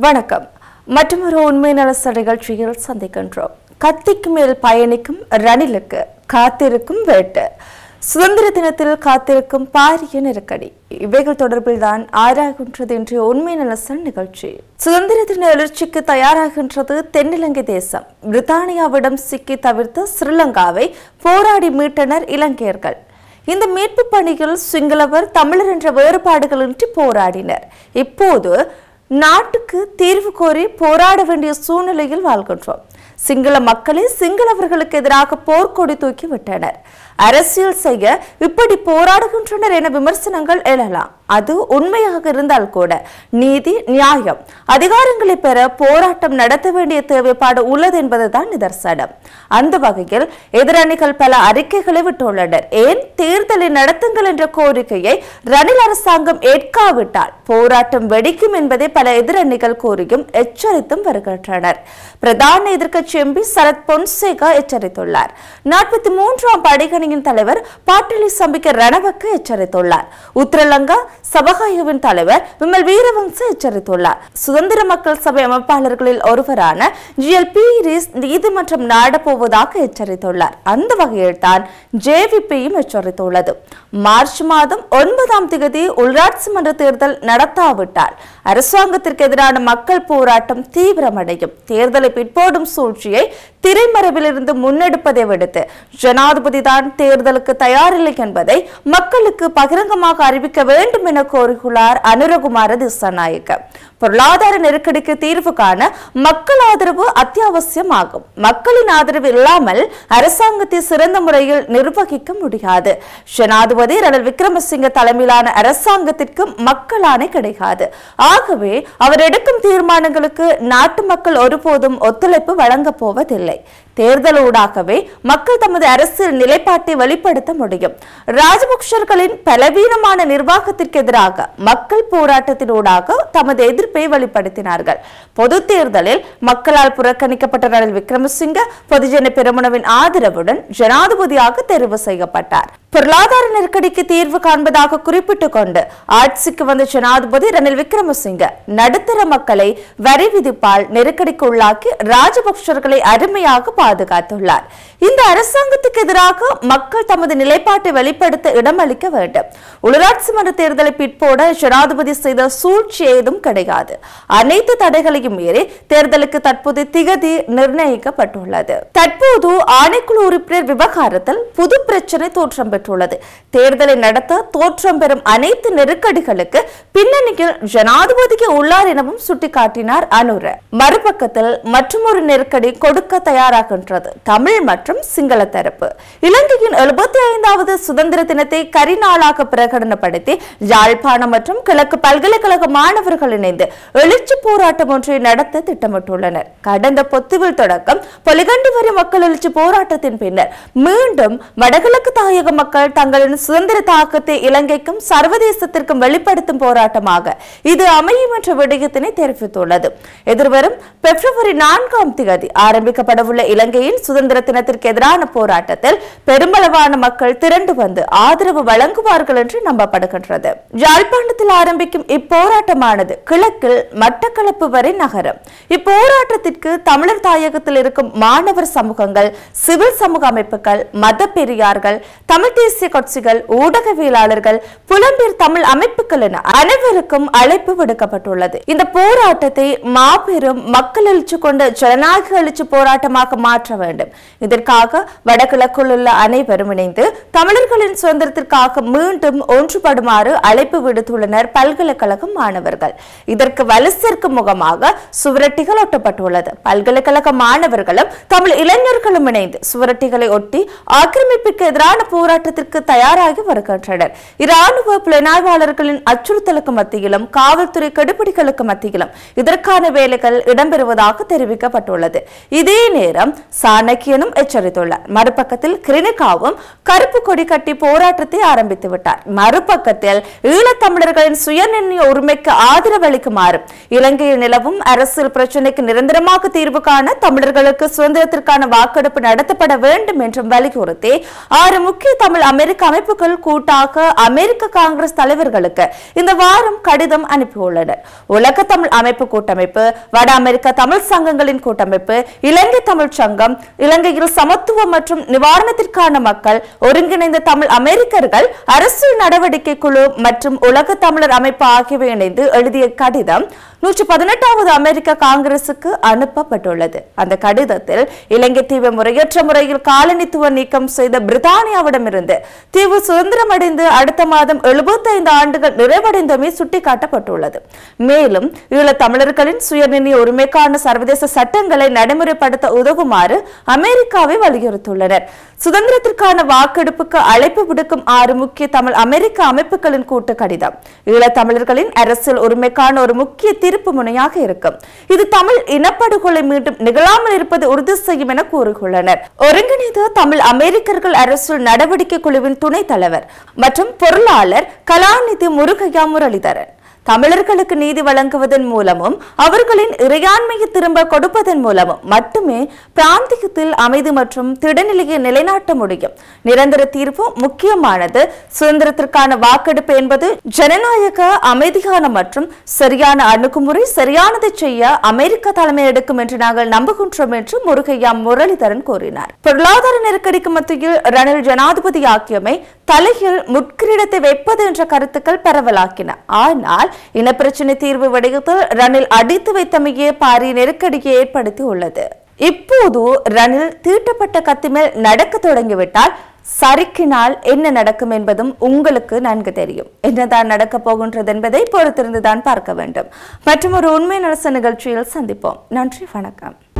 வணக்கம். மற்றொரு உண்மை நலச நிகழ்ச்சியில் சந்திக்கின்றோம். கத்திக்கு மேல் பயணிக்கும் ரணிலுக்கு காத்திருக்கும் வேட்டு. சுதந்திர தினத்தில் காத்திருக்கும் பாரிய நெருக்கடி. இவைகள் தொடர்பில் தான் ஆராய்கின்றது இன்றைய உண்மை நலச நிகழ்ச்சி. சுதந்திர தின எழுச்சிக்கு தயாராகின்றது தென்னிலங்கை தேசம். பிரித்தானியாவிடம் சிக்கி தவிர்த்த ஸ்ரீலங்காவை போராடி மீட்டனர் இலங்கையர்கள். இந்த மீட்பு பணியில் சிங்களவர் தமிழர் என்ற வேறுபாடுகளின்றி போராடினர். இப்போது நாட்டுக்கு தீர்வு கோரி போராட வேண்டிய சூழ்நிலையில் வாழ்கின்றோம். சிங்கள மக்களே சிங்களவர்களுக்கு எதிராக போர்க்கொடி தூக்கி விட்டனர். அரசியல் செய்ய இப்படி போராடுகின்றனர் என விமர்சனங்கள் எழலாம். அது உண்மையாக இருந்தால் கூட நீதி, நியாயம், அதிகாரங்களை பெற போராட்டம் நடத்த வேண்டிய தேவைப்பாடு உள்ளது என்பதுதான் நிதர்சனம். அந்த வகையில் எதிரணிகள் பல அறிக்கைகளை விட்டுள்ளனர். ஏன் தேர்தலை நடத்துங்கள் என்ற கோரிக்கையை ரணில் அரசாங்கம் ஏற்காவிட்டால் போராட்டம் வெடிக்கும் என்பதை பல எதிரணிகள் கூறியும் எச்சரித்தும் வருகின்றனர். பிரதான எதிர்க்கட்சி எம்பி சரத் பொன்சேகா எச்சரித்துள்ளார். 43ஆம் படையணியின் தலைவர் பாட்டிலி சம்பிக்க ரணவக்க எச்சரித்துள்ளார். உத்தரலங்கா சபகாயவின் தலைவர் விமல் வீரவங்ச எச்சரித்துள்ளார். சுதந்திர மக்கள் சபை அமைப்பாளர்களில் ஒருவரான ஜிஎல்பி நீதிமன்றம் நாடப்போவதாக எச்சரித்துள்ளார். அந்த வகையில் தான் ஜேவிபியும் எச்சரித்துள்ளது. மார்ச் மாதம் 9ஆம் தேதி உள்ளாட்சி மன்ற தேர்தல் நடத்தாவிட்டால் அரசாங்கத்திற்கு எதிரான மக்கள் போராட்டம் தீவிரமடையும். தேர்தலை பிற்போடும் சூழ்ச்சியை திரைமறைவிலிருந்து முன்னெடுப்பதை விடுத்து ஜனாதிபதி தான் தேர்தலுக்கு தயாரில்லை என்பதை மக்களுக்கு பகிரங்கமாக அறிவிக்க வேண்டும் என கோரியுள்ளார் அனுரகுமார திசாநாயக்க. பொருளாதார நெருக்கடிக்கு தீர்வு காண மக்கள் ஆதரவு அத்தியாவசியமாகும். மக்களின் ஆதரவு இல்லாமல் அரசாங்கத்தை சிறந்த முறையில் நிர்வகிக்க முடியாது. ஜனாதிபதி ரணில் விக்ரமசிங்க தலைமையிலான அரசாங்கத்திற்கு மக்கள் ஆணை கிடையாது. ஆகவே அவர் எடுக்கும் தீர்மானங்களுக்கு நாட்டு மக்கள் ஒருபோதும் ஒத்துழைப்பு வழங்கப் போவதில்லை. தேர்தலூடாகவே மக்கள் தமது அரசியல் நிலைப்பாட்டை வெளிப்படுத்த முடியும். ராஜபக்சர்களின் பலவீனமான நிர்வாகத்திற்கு எதிராக மக்கள் போராட்டத்தினூடாக தமது எதிர்ப்பை வெளிப்படுத்தினார்கள். பொது தேர்தலில் மக்களால் புறக்கணிக்கப்பட்ட ரணில் விக்ரமசிங்க பொதுஜன பெரமுனவின் ஆதரவுடன் ஜனாதிபதியாக தெரிவு செய்யப்பட்டார். பொருளாதார நெருக்கடிக்கு தீர்வு காண்பதாக குறிப்பிட்டுக் கொண்டு ஆட்சிக்கு வந்த ஜனாதிபதி ரணில் விக்ரமசிங்க நடுத்தர மக்களை வரி விதிப்பால் நெருக்கடிக்கு உள்ளாக்கி ராஜபக்சர்களை அருமையாக பாதுகாத்துள்ளார். இந்த அரசாங்கத்துக்கு எதிராக மக்கள் தமது நிலைப்பாட்டை வெளிப்படுத்த இடமளிக்க வேண்டும். உள்ளாட்சி மன்ற தேர்தலை பிற்போட ஜனாதிபதி செய்த சூழ்ச்சி ஏதும் கிடையாது. அனைத்து தடைகளையும் மீறி தேர்தலுக்கு தற்போது திகதி நிர்ணயிக்கப்பட்டுள்ளது. தற்போது ஆணைக்குழு உறுப்பினர் விவகாரத்தில் புது பிரச்சனை தோற்றம் பெற்றுள்ளது. தேர்தலை நடத்த தோற்றம் பெறும் அனைத்து நெருக்கடிகளுக்கு பின்னணியில் ஜனாதிபதிக்கு உள்ளார் எனவும் சுட்டிக்காட்டினார் அனுர. மறுபக்கத்தில் மற்றொரு நெருக்கடி கொடுக்க தயாராகின்றது தமிழ் மற்றும் சிங்கள தரப்பு. இலங்கையின் 75வது சுதந்திர தினத்தை கரிநாளாக பிரகடனப்படுத்தி யாழ்ப்பாணம் மற்றும் கிழக்கு பல்கலைக்கழக மாணவர்கள் இணைந்து எழுச்சி போராட்டம் ஒன்றை நடத்த திட்டமிட்டுள்ளனர். கடந்த பொத்துவில் தொடக்கம் பொலிகண்டி வரை மக்கள் எழுச்சி போராட்டத்தின் பின்னர் மீண்டும் வடகிழக்கு தாயக மக்கள் தங்களின் சுதந்திர தாக்கத்தை இலங்கைக்கும் சர்வதேசத்திற்கும் வெளிப்படுத்தும் போராட்டமாக இது அமையும் என்ற விடயத்தினை தெரிவித்துள்ளது. எதிர்வரும் பிப்ரவரி 4ஆம் தேதி ஆரம்பிக்கப்படவுள்ள இலங்கையின் சுதந்திர தினத்திற்கு எதிரான போராட்டத்தில் பெருமளவான மக்கள் திரண்டு வந்து ஆதரவு வழங்குவார்கள் என்று நம்பப்படுகின்றது. யாழ்ப்பாணத்தில் ஆரம்பிக்கும் இப்போராட்டமானது கிழக்கில் மட்டக்களப்பு வரை நகரும். இப்போராட்டத்திற்கு தமிழர் தாயகத்தில் இருக்கும் மாணவர் சமூகங்கள், சிவில் சமூக அமைப்புகள், மத பெரியார்கள், தமிழ் தேசிய கட்சிகள், ஊடகவியலாளர்கள், புலம்பெயர் தமிழ் அமைப்புகள் என அனைவருக்கும் அழைப்பு விடுக்கப்பட்டுள்ளது. இந்த போராட்டத்தை மாபெரும் மக்கள் எழுச்சி கொண்ட ஜனநாயக எழுச்சி போராட்டமாக மாற்ற வேண்டும். இதற்காக வடகிழக்கில் உள்ள அனைவரும் இணைந்து தமிழர்களின் சுதந்திரத்திற்காக மீண்டும் ஒன்றுபடுமாறு அழைப்பு விடுத்துள்ளனர் பல்கலைக்கழக மாணவர்கள். இதற்கு வலு சேர்க்கும் முகமாக சுவரொட்டிகள் ஒட்டப்பட்டுள்ளது. பல்கலைக்கழக மாணவர்களும் தமிழ் இளைஞர்களும் இணைந்து சுவரொட்டிகளை ஒட்டி ஆக்கிரமிப்புக்கு எதிரான போராட்டத்திற்கு தயாராகி வருகின்றனர். இராணுவ புலனாய்வாளர்களின் அச்சுறுத்தலுக்கு மத்தியிலும் காவல்துறை கடுபிடிகளுக்கு மத்தியிலும் இதற்கான வேலைகள் இடம்பெறுவதாக தெரிவிக்கப்பட்டுள்ளது. இதே நேரம் சாணக்கியனும் எச்சரித்துள்ளார். மறுபக்கத்தில் கிரினிகாவும் கருப்பு கருப்பு கொடி கட்டி போராட்டத்தை ஆரம்பித்து விட்டார். மறுபக்கத்தில் ஈழத்தமிழர்களின் சுயநிர்ணய உரிமைக்கு ஆதரவு அளிக்குமாறு இலங்கையில் நிலவும் அரசியல் பிரச்சினைக்கு நிரந்தரமாக தீர்வு காண தமிழர்களுக்கு சுதந்திரத்திற்கான வாக்கெடுப்பு நடத்தப்பட வேண்டும் என்றும் வலியுறுத்தி 6 முக்கிய தமிழ் அமெரிக்க அமைப்புகள் கூட்டாக அமெரிக்க காங்கிரஸ் தலைவர்களுக்கு இந்த வாரம் கடிதம் அனுப்பியுள்ளனர். உலக தமிழ் அமைப்பு கூட்டமைப்பு, வட அமெரிக்க தமிழ் சங்கங்களின் கூட்டமைப்பு, இலங்கை தமிழ் சங்கம், இலங்கையில் சமத்துவம் மற்றும் நிவாரணத்திற்கான மக்கள், ஒருங்கிணைந்த தமிழ் அமெரிக்கர்கள், அரசியல் நடவடிக்கை குழு மற்றும் உலக தமிழர் அமைப்பு ஆகியவை இணைந்து எழுதிய கடிதம் 118வது அமெரிக்க காங்கிரசுக்கு அனுப்பப்பட்டுள்ளது. அந்த கடிதத்தில் இலங்கை தீவு முறையற்ற முறையில் காலனித்துவ நீக்கம் செய்த பிரித்தானியாவிடமிருந்து தீவு சுதந்திரமடைந்து அடுத்த மாதம் 75 ஆண்டுகள் நிறைவடைந்தமே சுட்டிக்காட்டப்பட்டுள்ளது. மேலும் ஈழத் தமிழர்களின் சுயநிர்ணய உரிமைக்கான சர்வதேச சட்டங்களை நடைமுறைப்படுத்த உதவுமாறு அமெரிக்காவை வலியுறுத்தியுள்ளனர். சுதந்திரத்திற்கான வாக்கெடுப்புக்கு அழைப்பு விடுக்கும் 6 முக்கிய தமிழ் அமெரிக்க அமைப்புகளின் கூட்டு கடிதம் ஈழத் தமிழர்களின் அரசியல் உரிமைக்கான ஒரு முக்கிய திருப்பு முனையாக இருக்கும். இது தமிழ் இனப்படுகொலை மீண்டும் நிகழாமல் இருப்பது உறுதி செய்யும் என கூறியுள்ளனர். ஒருங்கிணைந்த தமிழ் அமெரிக்கர்கள் அரசியல் நடவடிக்கை குழுவின் துணைத் தலைவர் மற்றும் பொருளாளர் கலாநிதி முருகையா முரளிதரன் தமிழர்களுக்கு நீதி வழங்குவதன் மூலமும் அவர்களின் இறையாண்மையை திரும்ப கொடுப்பதன் மூலமும் மட்டுமே பிராந்தியத்தில் அமைதி மற்றும் திடநிலையை நிலைநாட்ட முடியும். நிரந்தர தீர்வு முக்கியமானது. சுதந்திரத்திற்கான வாக்கெடுப்பு என்பது ஜனநாயக, அமைதியான மற்றும் சரியான அணுகுமுறை சரியானதை செய்ய அமெரிக்க தலைமை எடுக்கும் என்று நாங்கள் நம்புகின்றோம் என்று முருகையா முரளிதரன் கூறினார். பொருளாதார நெருக்கடிக்கு மத்தியில் ரணில் ஜனாதிபதியாக்கியமை தலையில் முட்கிரீடத்தை வைப்பது என்ற கருத்துக்கள் பரவலாக்கின. ஆனால் இனப்பிரச்சினை தீர்வு விடயத்தில் ரணில் அடித்து வைத்தமையே பாரிய நெருக்கடியை ஏற்படுத்தி உள்ளது. இப்போது ரணில் தீட்டப்பட்ட கத்தி மேல் நடக்க தொடங்கிவிட்டால் சறுக்கினால் என்ன நடக்கும் என்பதும் உங்களுக்கு நன்கு தெரியும். என்னதான் நடக்க போகின்றது என்பதை பொறுத்திருந்துதான் பார்க்க வேண்டும். மற்றும் ஒரு உண்மை அரசு நிகழ்ச்சியில் சந்திப்போம். நன்றி, வணக்கம்.